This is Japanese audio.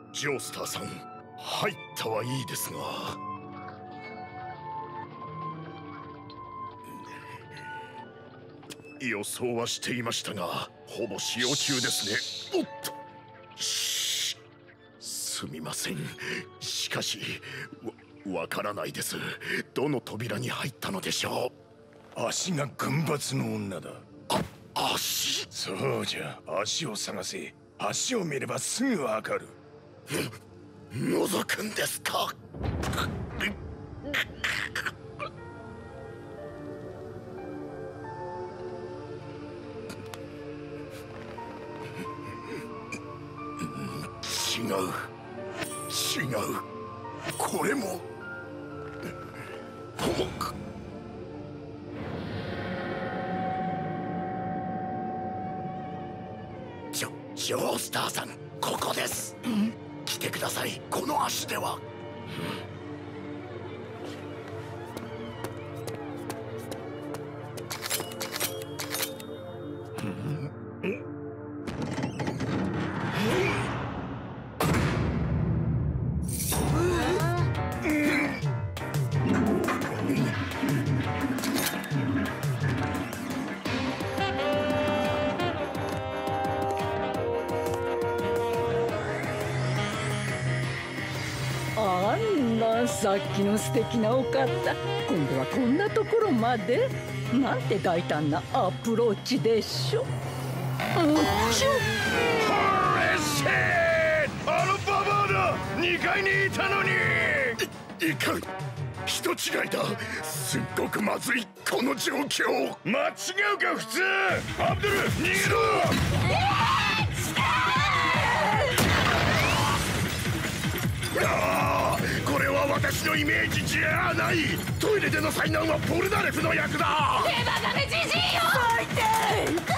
ジョースターさん、入ったはいいですが。予想はしていましたが、ほぼ使用中ですね。おっと、すみません。しかしわからないです。どの扉に入ったのでしょう。足が群抜の女だ。 足？ そうじゃ、足を探せ。足を見ればすぐわかる。 覗くんですか？違う、これもジョースターさん、ここです。来てください。この足では。 さっきの素敵なお方、今度はこんなところまで。なんて大胆なアプローチでしょ。 ホレシェー！あのババアだ！ 2階にいたのに！ いかん、人違いだ。すっごくまずい、この状況。 間違うか普通。アブドル、逃げろ！ これは私のイメージじゃない。トイレでの災難はポルナレフの役だ。 手離れじじいよ。最低。